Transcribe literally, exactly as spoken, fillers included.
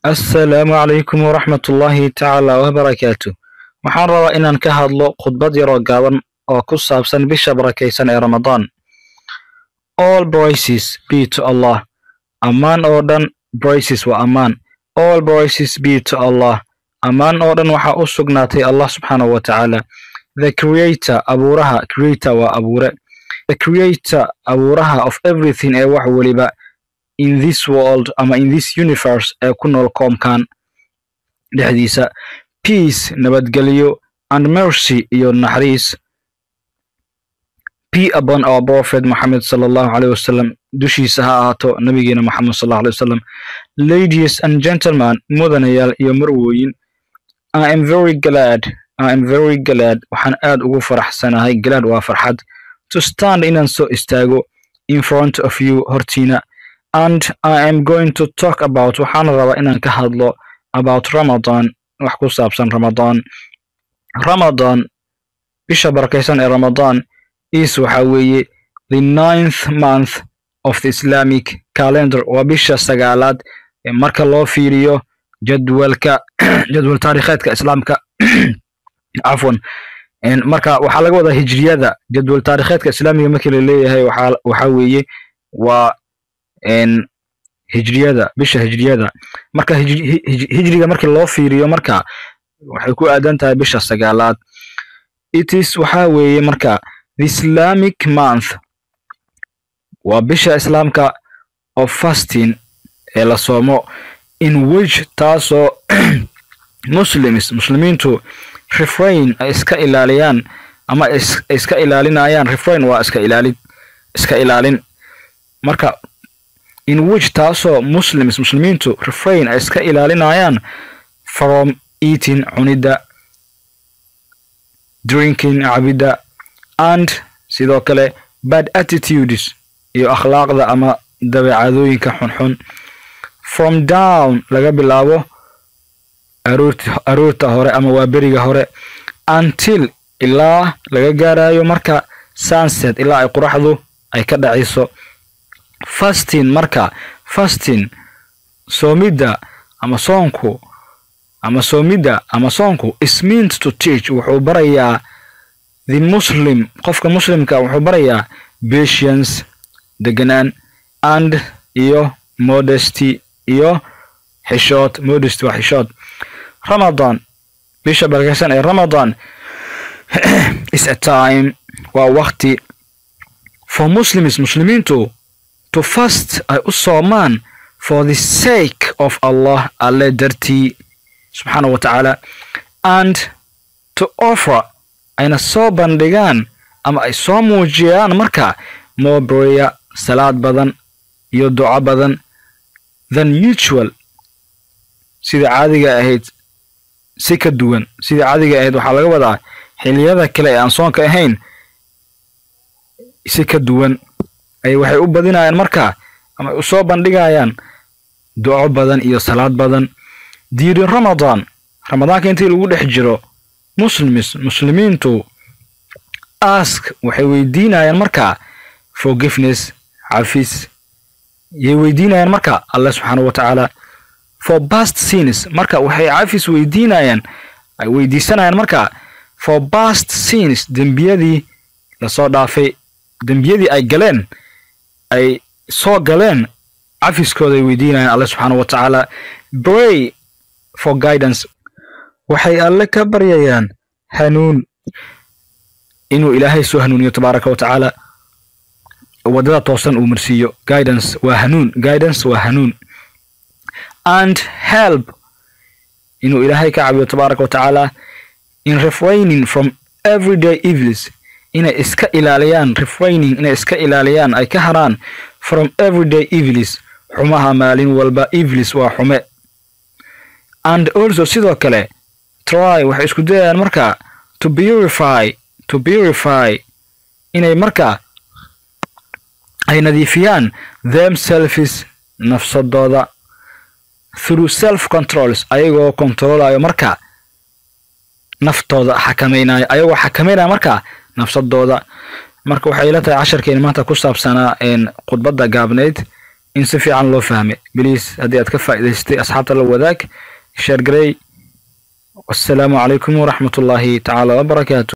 السلام عليكم ورحمة الله تعالى وبركاته. waxaan rabaa inaan ka hadlo khudbad yar oo gaaban oo ku saabsan bisha barakeysan ee Ramadan. All praises be to Allah. Amaan oo dhan praises waa amaan. All praises be to Allah. Amaan oo dhan waxa u sugnaatay Allah subhanahu wa ta'ala. The creator abuuraha creator waa abuure. The creator abuuraha of everything ee wax waliba in this world ama in this universe ee ku nool koomkan dhexdiisa. Peace nabadgelyo and mercy iyo naxariis be upon our prophet Muhammad sallallahu alayhi wasallam dushiisa ha ahaato nabigeena Muhammad sallallahu alayhi wasallam. Ladies and gentlemen, mudanayaal iyo marwooyin, I am very glad I am very glad waxaan aad ugu faraxsanahay glad waa farxad to stand inaan soo istaago in front of you hortiina, and I am going to talk about waxaan rabaa inaan ka hadlo about Ramadan wax ku saabsan Ramadan. Ramadan bisha barakeysan ee Ramadan is waxa weeye the ninth month of the Islamic calendar waa bisha sagaalaad ee marka loo fiiriyo jadwalka jadwal taariikheedka islaamka afwan en marka waxa laga wadaa hijriyada jadwal taariikheedka islaamiga markii la leeyahay waxa waxa weeye waa en hijriyada bisha hijriyada marka hijriga markii loo fiiriyo marka waxay ku aadan tahay bisha sagaalaad. It is waxa weeye marka the Islamic month waa bisha islaamka of fasting ee la soomo in which taaso Muslims muslimiintu refrain ay iska ilaaliyaan ama iska ilaalinayaan. Refrain waa iska ilaalin iska ilaalin marka in which taaso Muslims muslimiintu refrain ay iska ilaalinayaan from eating cunida, drinking cabida, and sidoo kale bad attitudes iyo akhlaaqda ama dabeecadooyinka xunxun from down laga bilaabo aroorta aroorta hore ama waa beriga hore until ilaa laga gaarayo marka sunset ilaa ay quraxdu ay ka dhacayso. Fasting marka fasting soomida ama soonku ama soomida ama soonku is meant to teach wuxuu barayaa the Muslim qofka muslimka wuxuu barayaa patience deganaan and iyo modesty iyo xishood. Modesty waa xishood. Ramadan bisha barakeysan ee Ramadan is a time waa waqti for Muslims muslimiintu to fast ay u soomaan for the sake of Allah alle dartii subhanahu wa ta'ala, and to offer ayna soo bandhigaan ama ay soo muujiyaan marka more prayer salaad badan iyo duco badan than usual sida caadiga ahayd si ka duwan sida caadiga ahayd waxaa laga wadaa xilliyada kale ee aan soonka ahayn si ka duwan ay waxay u badinayaan marka ama u soo bandhigayaan duco badan iyo salaad badan. During Ramadan Ramadaanka intii lagu dhex jiro Muslims muslimiintu ask waxay weydiinayaan marka forgiveness afis yay weydiinayaan marka Allah subhanahu wa ta'ala for past sins marka waxay afis weydiinayaan ay weydiisanayaan marka for past sins dambiyadii la soo dhaafay dambiyadii ay galeen ay soo galeen afiskooda ay weydiinayaan Allah subhanahu wa ta'ala. Pray for guidance waxay alle ka baryayaan hanuun inuu ilaahay soo hanuuniyo tabaaraka wa ta'ala wadada toosan uu marsiiyo. Guidance waa hanuun guidance waa hanuun and help inuu ilaahay ka caawiyo tabaaraka wa ta'ala in refraining from everyday evils inay iska ilaaliyaan refraining inay iska ilaaliyaan ay ka haraan from everyday evils xumaha maalin walba. Evils waa xume. And also sidoo kale try waxay isku dayayaan marka to purify to purify inay marka ay nadiifiyaan themselves nafsadooda through self controls ayagoo controlayo marka naftooda xakameynaayo ayagoo xakameynaayo marka nafsadooda. marka waxay ila tahay casharkeena maanta ku saabsanaa in khudbada gaabneed in si fiican loo fahmay please haddii aad ka faa'iidaystay asxaabta la wadaag share garay. والسلام عليكم ورحمة الله تعالى وبركاته.